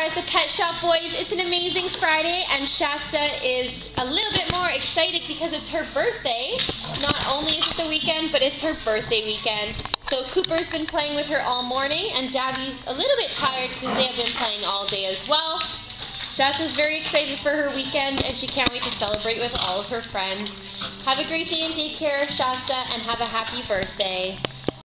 at the Pet Shop Boys. It's an amazing Friday, and Shasta is a little bit more excited because it's her birthday. Not only is it the weekend, but it's her birthday weekend. So Cooper's been playing with her all morning, and Daddy's a little bit tired because they have been playing all day as well. Shasta's very excited for her weekend, and she can't wait to celebrate with all of her friends. Have a great day in daycare, Shasta, and have a happy birthday.